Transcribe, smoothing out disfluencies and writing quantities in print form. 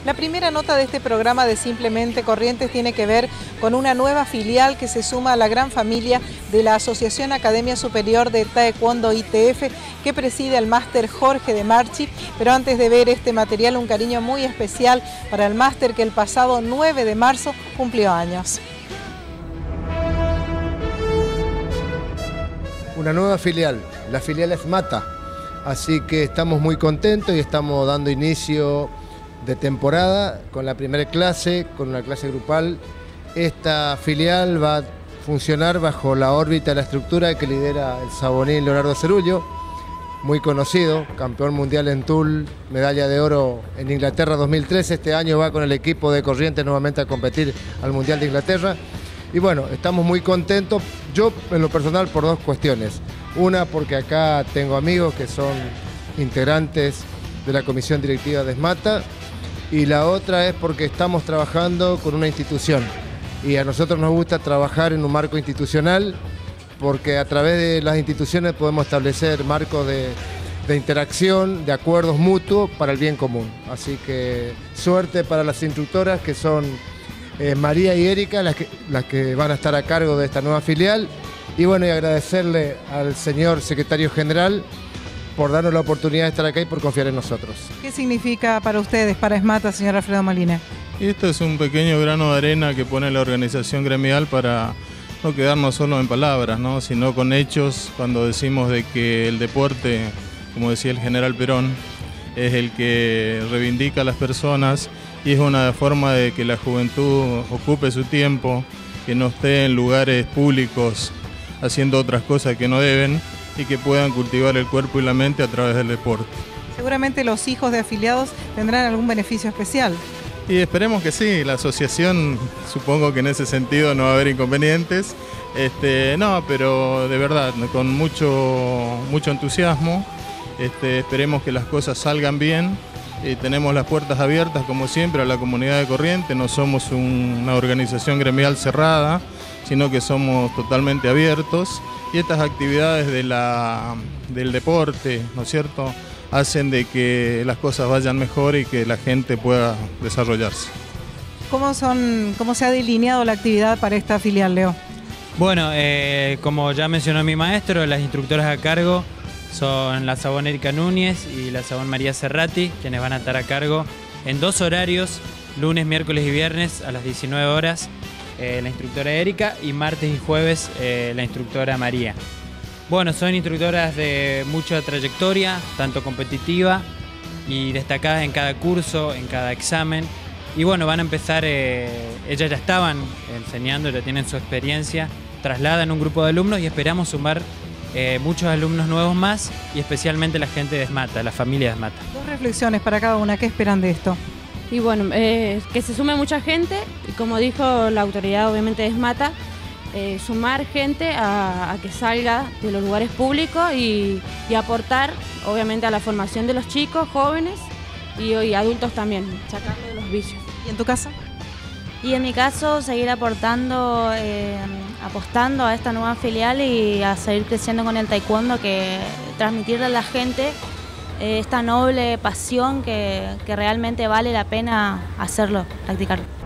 La primera nota de este programa de Simplemente Corrientes tiene que ver con una nueva filial que se suma a la gran familia de la Asociación Academia Superior de Taekwondo ITF, que preside el máster Jorge de Marchi. Pero antes de ver este material, un cariño muy especial para el máster que el pasado 9 de marzo cumplió años. Una nueva filial, la filial ESMATA, así que estamos muy contentos y estamos dando inicio de temporada con la primera clase, con una clase grupal. Esta filial va a funcionar bajo la órbita de la estructura que lidera el sabonín Leonardo Cerullo, muy conocido, campeón mundial en Toul, medalla de oro en Inglaterra 2013, este año va con el equipo de Corrientes nuevamente a competir al Mundial de Inglaterra. Y bueno, estamos muy contentos, yo en lo personal por dos cuestiones. Una, porque acá tengo amigos que son integrantes de la comisión directiva de ESMATA, y la otra es porque estamos trabajando con una institución y a nosotros nos gusta trabajar en un marco institucional porque a través de las instituciones podemos establecer marcos de interacción, de acuerdos mutuos para el bien común. Así que suerte para las instructoras que son María y Erika, las que van a estar a cargo de esta nueva filial. Y bueno, y agradecerle al señor secretario general por darnos la oportunidad de estar acá y por confiar en nosotros. ¿Qué significa para ustedes, para ESMATA, señor Alfredo Molina? Y esto es un pequeño grano de arena que pone la organización gremial para no quedarnos solo en palabras, ¿no? Sino con hechos, cuando decimos de que el deporte, como decía el general Perón, es el que reivindica a las personas y es una forma de que la juventud ocupe su tiempo, que no esté en lugares públicos haciendo otras cosas que no deben y que puedan cultivar el cuerpo y la mente a través del deporte. Seguramente los hijos de afiliados tendrán algún beneficio especial. Y esperemos que sí, la asociación supongo que en ese sentido no va a haber inconvenientes. No, pero de verdad, con mucho entusiasmo, esperemos que las cosas salgan bien. Tenemos las puertas abiertas como siempre a la comunidad de Corrientes, no somos una organización gremial cerrada, sino que somos totalmente abiertos. Y estas actividades del deporte, ¿no es cierto?, hacen de que las cosas vayan mejor y que la gente pueda desarrollarse. ¿Cómo se ha delineado la actividad para esta filial, Leo? Bueno, como ya mencionó mi maestro, las instructoras a cargo son la Sabón Erika Núñez y la Sabón María Serrati, quienes van a estar a cargo en 2 horarios, lunes, miércoles y viernes a las 19 horas. La instructora Erika, y martes y jueves la instructora María. Bueno, son instructoras de mucha trayectoria, tanto competitiva y destacadas en cada curso, en cada examen. Y bueno, van a empezar, ellas ya estaban enseñando, ya tienen su experiencia, trasladan un grupo de alumnos y esperamos sumar muchos alumnos nuevos más y especialmente la gente de ESMATA, la familia de ESMATA. 2 reflexiones para cada una, ¿qué esperan de esto? Y bueno, que se sume mucha gente, y como dijo la autoridad obviamente de ESMATA, sumar gente a que salga de los lugares públicos y aportar obviamente a la formación de los chicos, jóvenes y adultos también, sacarlo de los vicios. ¿Y en tu casa? Y en mi caso, seguir aportando, apostando a esta nueva filial y a seguir creciendo con el taekwondo, que transmitirle a la gente esta noble pasión que realmente vale la pena hacerlo, practicarlo.